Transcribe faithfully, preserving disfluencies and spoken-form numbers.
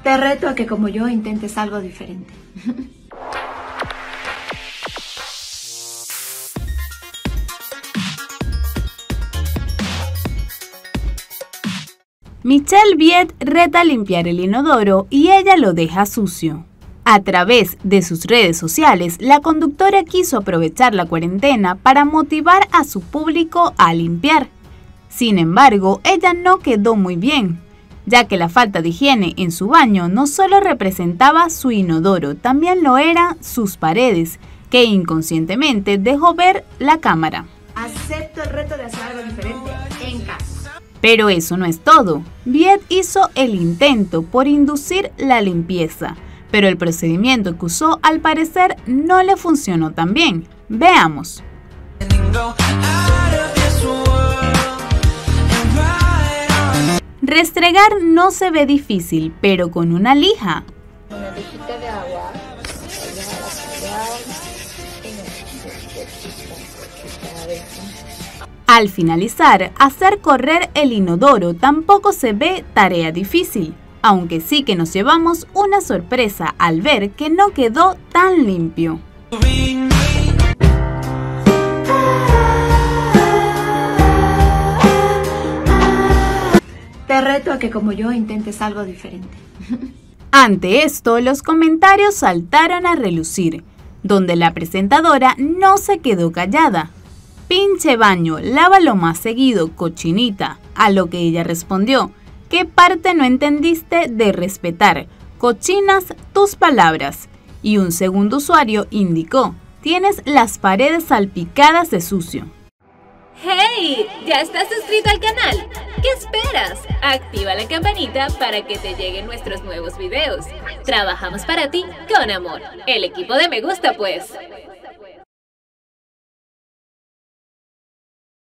Te reto a que como yo intentes algo diferente. Michelle Viet reta a limpiar el inodoro y ella lo deja sucio. A través de sus redes sociales, la conductora quiso aprovechar la cuarentena para motivar a su público a limpiar. Sin embargo, ella no quedó muy bien, ya que la falta de higiene en su baño no solo representaba su inodoro, también lo eran sus paredes, que inconscientemente dejó ver la cámara. Acepto el reto de hacer algo diferente en casa. Pero eso no es todo. Viet hizo el intento por inducir la limpieza, pero el procedimiento que usó al parecer no le funcionó tan bien. Veamos. Restregar no se ve difícil, pero con una lija. Una lijita de agua. Al finalizar, hacer correr el inodoro tampoco se ve tarea difícil, aunque sí que nos llevamos una sorpresa al ver que no quedó tan limpio. Te reto a que como yo intentes algo diferente. Ante esto, los comentarios saltaron a relucir, donde la presentadora no se quedó callada. Pinche baño, lávalo más seguido, cochinita. A lo que ella respondió, ¿qué parte no entendiste de respetar? Cochinas tus palabras. Y un segundo usuario indicó, tienes las paredes salpicadas de sucio. ¡Hey! ¿Ya estás suscrito al canal? ¿Qué esperas? Activa la campanita para que te lleguen nuestros nuevos videos. Trabajamos para ti con amor. El equipo de Me Gusta, pues.